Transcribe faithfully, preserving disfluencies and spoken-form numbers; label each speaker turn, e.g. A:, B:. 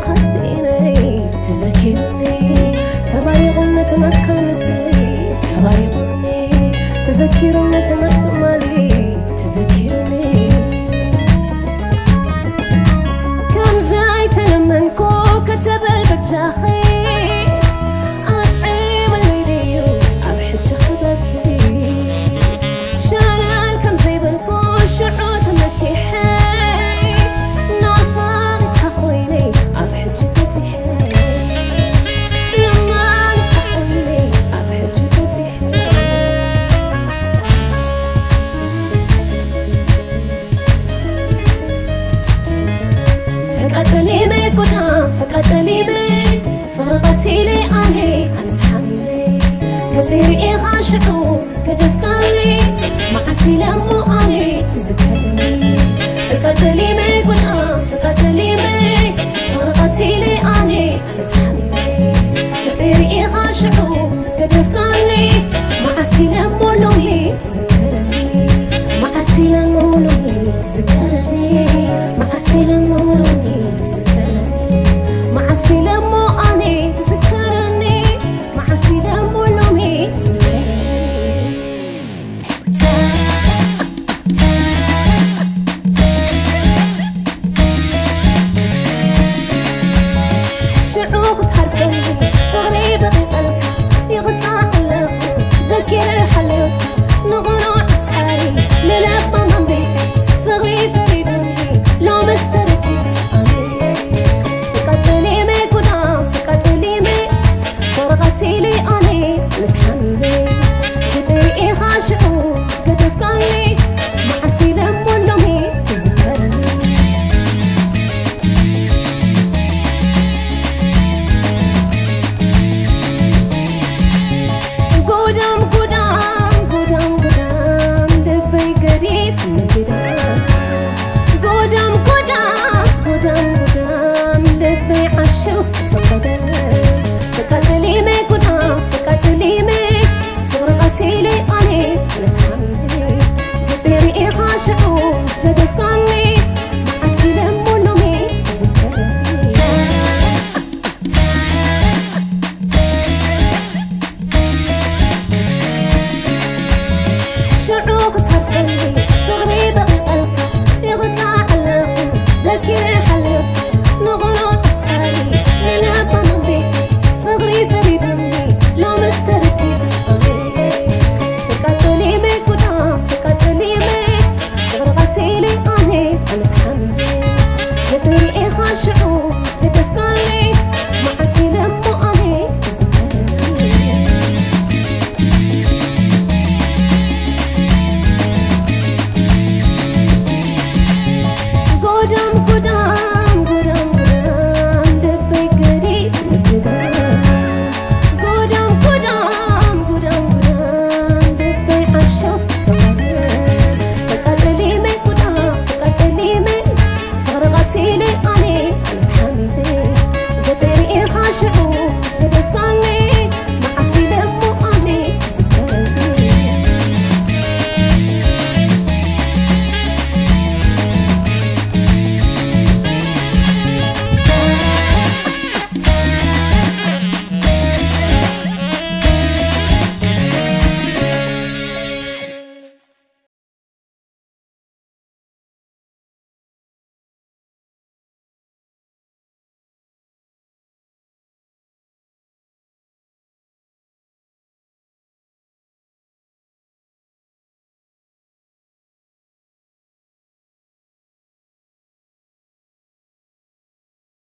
A: خسيني تذكرني تبايغنا تمت كمسلي تبايغني تذكرنا تمت مالي تذكرني كم زايت لمنكو كتب البجاخي أطعيم الليليو أبحج خبكي شالال كم زي بنكو شعوت مكي حي نار فاغت خخويني أبحج بيتي حي لما انت خخويني أبحج بيتي حي فقعتني مي قدام فقعتني مي فرغتي لي أني أنسحبي لي كثير إخاشعو سكدف كاني معسي لمو أني تذكرني فقعتني مي قدام فقعتني مي فرغتي لي أني أنسحبي لي كثير إخاشعو سكدف كاني معسي لمو لومي تذكرني معسي لمو لومي تذكرني معسي لمو لومي تذكرني معسي لمو أني تذكرني معسي لمو لومي تذكرني شعوق تحرفني فغري بغي قلبك يغطى الأخو ذكر حليوتك نغنو أفكاري للأخ من بيك فغري فريدني لو مسترتي أني فقعتني مي قدام فقعتني مي فرغتي لي أني نسحمي بي كتير إخاشعو سكتف كاني معسي لمو لومي تذكرني قدام قدام قدام قدام لبي قريف من قدام قدام قدام قدام قدام لبي عشو تقدم فقعتني مي قدام فقعتني مي فرغتي لي أني نسحمي بي كتير إخاشعو سكدف كاني معسي لمو لومي تذكرني شعوق تحرفني فغري بغي قلبك يغطى على أخو ذكر حليوتك نغنو أفكاري للأب من بيك فغري فريدني لو مسترتي أني فقعتني مي قدام فقعتني مي فرغتي لي أني أنسحمي بي كتير إخاشعو